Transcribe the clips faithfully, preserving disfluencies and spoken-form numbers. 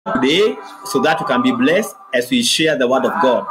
today so that you can be blessed as we share the word of God.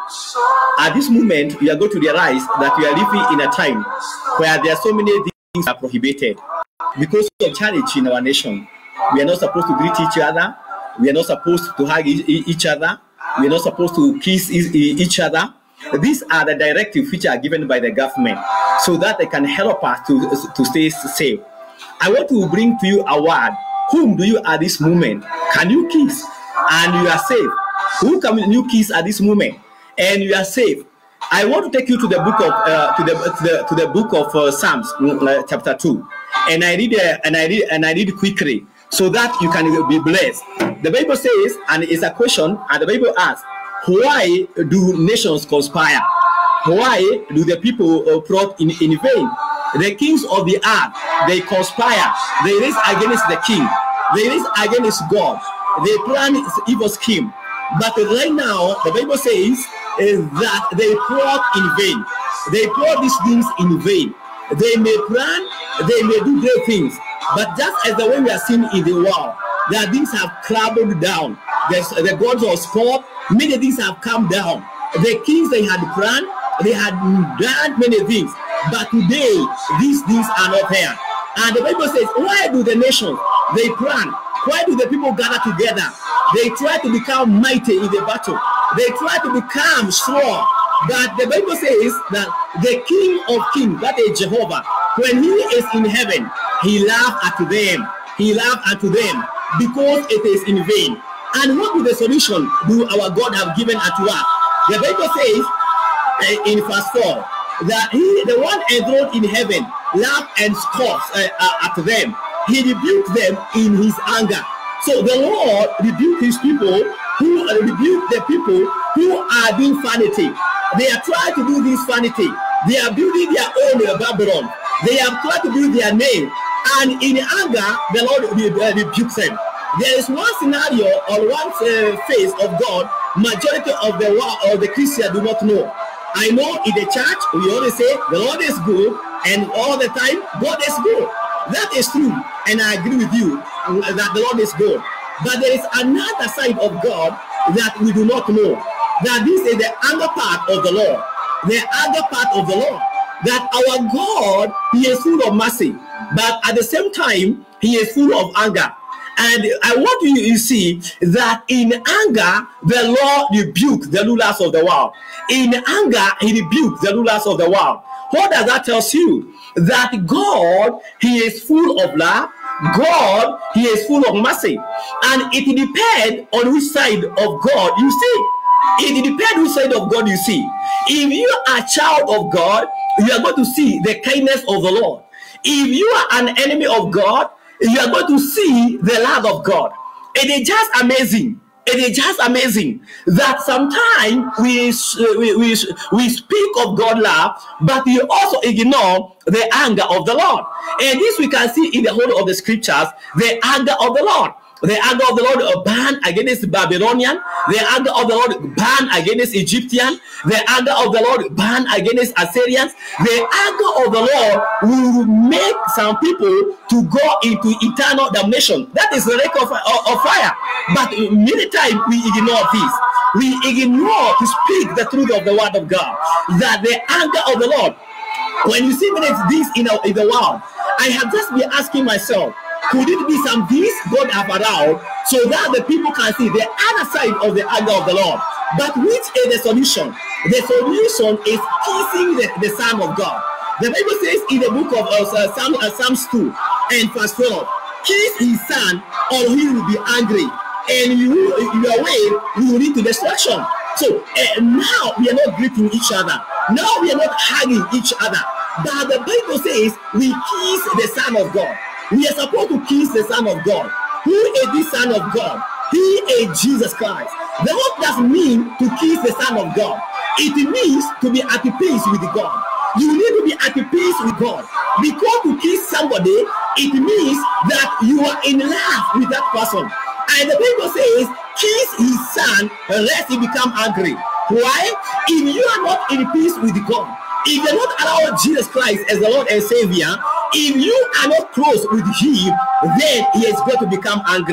At this moment, we are going to realize that we are living in a time where there are so many things are prohibited because of challenge in our nation. We are not supposed to greet each other. We are not supposed to hug each other. We are not supposed to kiss each other. These are the directives which are given by the government so that they can help us to, to stay safe. I want to bring to you a word. Whom do you at this moment? Can you kiss and you are safe? Who can you kiss at this moment and you are safe? I want to take you to the book of uh, to the to the to the book of uh, Psalms, uh, chapter two, and I read uh, and I read and I read quickly so that you can be blessed. The Bible says, and it's a question, and the Bible asks, why do nations conspire? Why do the people uh, plot in, in vain? The kings of the earth, they conspire. They raise against the king. They raise against God. They plan evil scheme. But right now, the Bible says uh, that they plot in vain. They plot these things in vain. They may plan, they may do great things. But just as the way we are seeing in the world, their things have crumbled down. There's, the gods of sport, many things have come down. The kings, they had planned, they had done many things. But today, these things are not here. And the Bible says, why do the nations, they plan? Why do the people gather together? They try to become mighty in the battle. They try to become strong. But the Bible says that the King of Kings, that is Jehovah, when he is in heaven, he laughs at them. He laughs at them because it is in vain. And what is the solution do our God have given unto us? The Bible says uh, in verse four that he, the one enthroned in heaven, laughed and scoffed uh, uh, at them. He rebuked them in his anger. So the Lord rebuked his people who uh, rebuked the people who are doing vanity. They are trying to do this vanity. They are building their own uh, Babylon. They have tried to build their name. And in anger, the Lord uh, rebukes them. There is one scenario or one uh, phase of God, majority of the world or the Christians do not know. I know in the church, we always say the Lord is good, and all the time, God is good. That is true, and I agree with you that the Lord is good. But there is another side of God that we do not know. That this is the anger part of the Lord. The anger part of the Lord. That our God, he is full of mercy, but at the same time, he is full of anger. And I want you to see that in anger, the Lord rebuked the rulers of the world. In anger, he rebuked the rulers of the world. What does that tell you? That God, he is full of love. God, he is full of mercy. And it depends on which side of God you see. It depends which side of God you see. If you are a child of God, you are going to see the kindness of the Lord. If you are an enemy of God, you are going to see the love of God. It is just amazing. It is just amazing that sometimes we, we, we, we speak of God's love, but we also ignore the anger of the Lord. And this we can see in the whole of the scriptures, the anger of the Lord. The anger of the Lord burned against Babylonian. The anger of the Lord burned against Egyptian. The anger of the Lord burned against Assyrians. The anger of the Lord will make some people to go into eternal damnation. That is the lake of, of, of fire. But many times we ignore this. We ignore to speak the truth of the word of God. That the anger of the Lord, when you see many things in, in the world, I have just been asking myself, could it be some things God have allowed so that the people can see the other side of the anger of the Lord? But which is the solution? The solution is kissing the, the Son of God. The Bible says in the book of uh, Psalm, uh, Psalms two and verse twelve, kiss his son or he will be angry, and you, your way will lead to destruction. So uh, now we are not greeting each other. Now we are not hugging each other. But the Bible says we kiss the Son of God. We are supposed to kiss the Son of God. Who is the Son of God? He is Jesus Christ. The what does mean to kiss the Son of God? It means to be at peace with God. You need to be at peace with God. Because to kiss somebody, it means that you are in love with that person. And the Bible says, kiss his son, lest he become angry. Why? If you are not in peace with God, if you are not allowing Jesus Christ as the Lord and Savior, if you are not close with him, then he is going to become angry.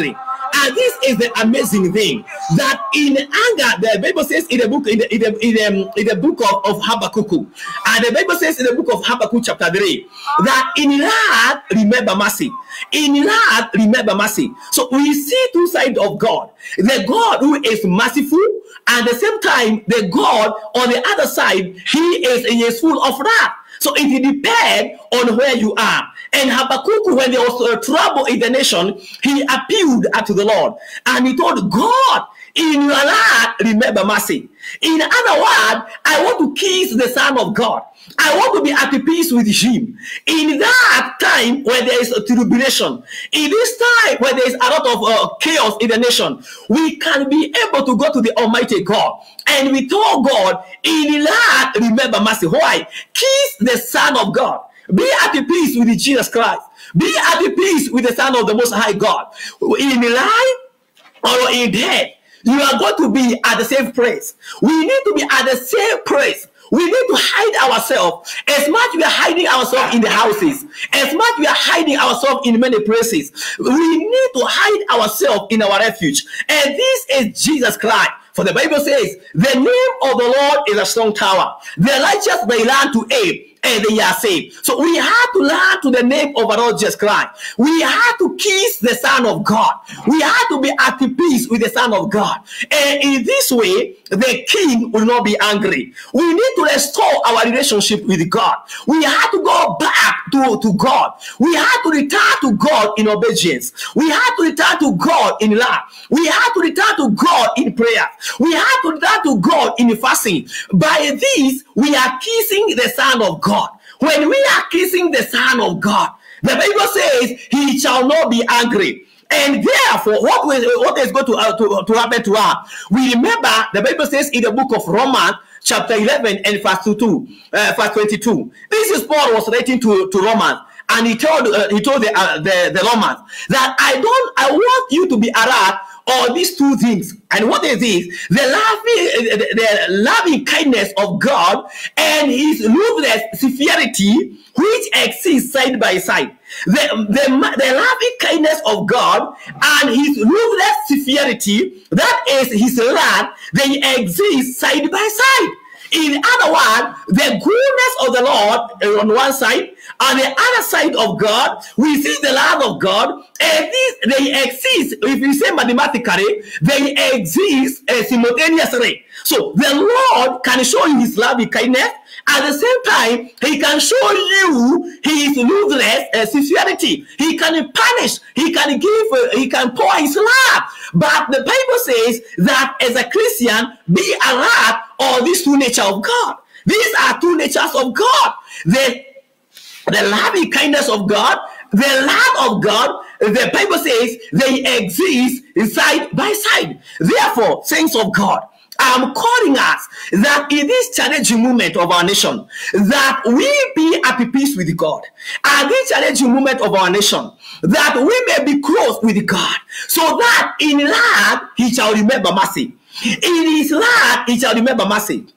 And this is the amazing thing, that in anger, the Bible says in the book in the in the, in the, in the book of, of Habakkuk, and the Bible says in the book of Habakkuk chapter three, that in wrath remember mercy. In wrath remember mercy. So we see two sides of God. The God who is merciful, and at the same time, the God on the other side, he is, he is full of wrath. So it depends on where you are. And Habakkuk, when there was uh, trouble in the nation, he appealed unto the Lord, and he told God, in your wrath remember mercy. In other words, I want to kiss the Son of God. I want to be at peace with him. In that time when there is a tribulation, in this time when there is a lot of uh, chaos in the nation, we can be able to go to the Almighty God, and we tell God, in that remember mercy. Why? Kiss the Son of God. Be at peace with Jesus Christ. Be at peace with the Son of the Most High God. In life or in death, you are going to be at the same place. We need to be at the same place. We need to hide ourselves. As much we are hiding ourselves in the houses, as much we are hiding ourselves in many places, we need to hide ourselves in our refuge. And this is Jesus Christ. For the Bible says, the name of the Lord is a strong tower. The righteous may learn to aid, and they are saved. So we have to learn to the name of our Lord Jesus Christ. We have to kiss the Son of God. We have to be at peace with the Son of God. And in this way, the King will not be angry. We need to restore our relationship with God. We have to go back to, to God. We have to return to God in obedience. We have to return to God in love. We have to return to God in prayer. We have to return to God in fasting. By this, we are kissing the Son of God. When we are kissing the Son of God, the Bible says he shall not be angry. And therefore, what, will, what is going to, uh, to, to happen to us? We remember the Bible says in the book of Romans, chapter eleven and verse two, uh, verse twenty-two. This is Paul was writing to, to Romans, and he told uh, he told the, uh, the the Romans that I don't I want you to be alert on these two things. And what is this? The loving, the, the loving kindness of God and his ruthless severity, which exist side by side. The, the, the loving kindness of God and his ruthless severity, that is his wrath, they exist side by side. In other words, the goodness of the Lord on one side, on the other side of God, we see the love of God, and these they exist. If you say mathematically, they exist uh, simultaneously. So the Lord can show you his loving kindness. At the same time, he can show you his ruthless uh, severity. He can punish. He can give. Uh, he can pour his love. But the Bible says that as a Christian, be alert on these two natures of God. These are two natures of God. The the loving kindness of God, the love of God. The Bible says they exist side by side. Therefore, saints of God, I'm calling us that in this challenging moment of our nation, that we be at peace with God. At this challenging moment of our nation, that we may be close with God, so that in love he shall remember mercy. In his love he shall remember mercy.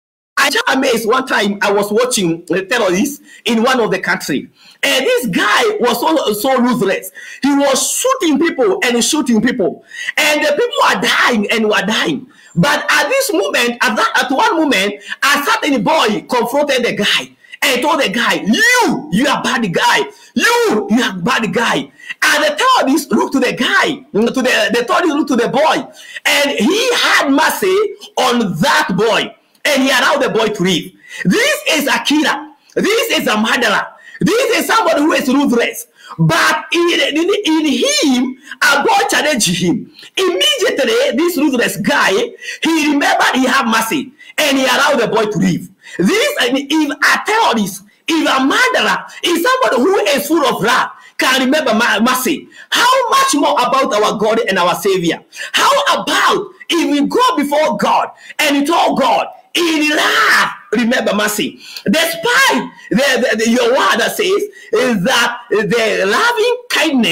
I just amazed one time I was watching the terrorists in one of the country, and this guy was so, so ruthless. He was shooting people and shooting people, and the people are dying and were dying. But at this moment, at that at one moment, a certain boy confronted the guy and told the guy, "You, you are bad guy. You, you are bad guy." And the terrorist looked to the guy, to the the terrorist looked to the boy, and he had mercy on that boy. And he allowed the boy to live. This is a killer. This is a murderer. This is somebody who is ruthless. But in, in, in him, a boy challenged him. Immediately, this ruthless guy, he remembered he had mercy. And he allowed the boy to live. This, if a terrorist, if a murderer, if somebody who is full of wrath, can remember mercy, how much more about our God and our Savior? How about if we go before God and tell God, in love, remember mercy. Despite the, the, the, your word that says is that the loving kindness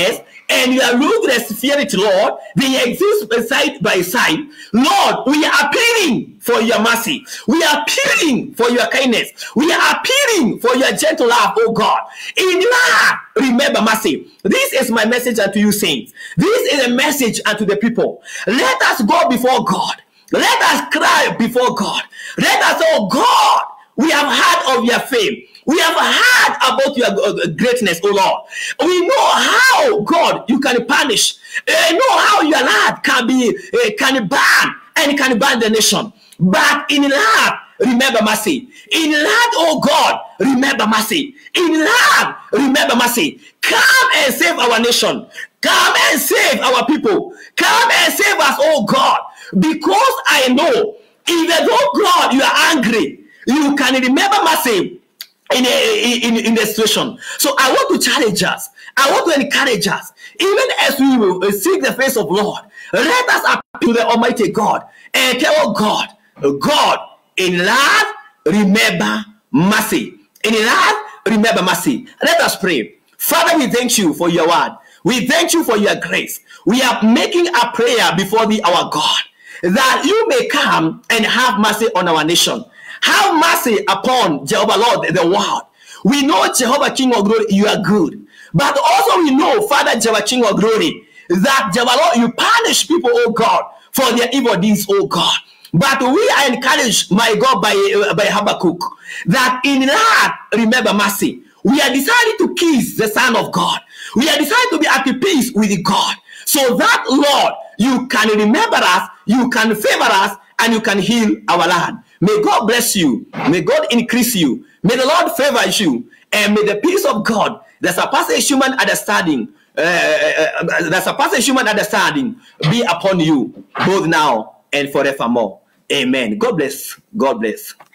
and your ruthless spirit, Lord, they exist side by side. Lord, we are appealing for your mercy. We are appealing for your kindness. We are appealing for your gentle love, oh God. In love, remember mercy. This is my message unto you, saints. This is a message unto the people. Let us go before God. Let us cry before God. Let us, oh God, we have heard of your fame. We have heard about your greatness, oh Lord. We know how, God, you can punish. We know how your love can be, uh, can ban and can ban the nation. But in love, remember mercy. In love, oh God, remember mercy. In love, remember mercy. Come and save our nation. Come and save our people. Come and save us, oh God. Because I know, even though, God, you are angry, you can remember mercy in a, in, in the situation. So I want to challenge us. I want to encourage us. Even as we will seek the face of Lord, let us appeal to the Almighty God and tell God, God, in love, remember mercy. In love, remember mercy. Let us pray. Father, we thank you for your word. We thank you for your grace. We are making a prayer before thee, our God, that you may come and have mercy on our nation. Have mercy upon Jehovah Lord, the world. We know, Jehovah King of Glory, you are good. But also we know, Father Jehovah King of Glory, that Jehovah Lord, you punish people, oh God, for their evil deeds, oh God. But we are encouraged, my God, by, uh, by Habakkuk, that in love, remember mercy. We are decided to kiss the Son of God. We are decided to be at peace with God. So that, Lord, you can remember us, you can favor us, and you can heal our land. May God bless you. May God increase you. May the Lord favor you. And may the peace of God that surpasses human understanding, uh, uh, that surpasses human understanding, be upon you, both now and forevermore. Amen. God bless. God bless.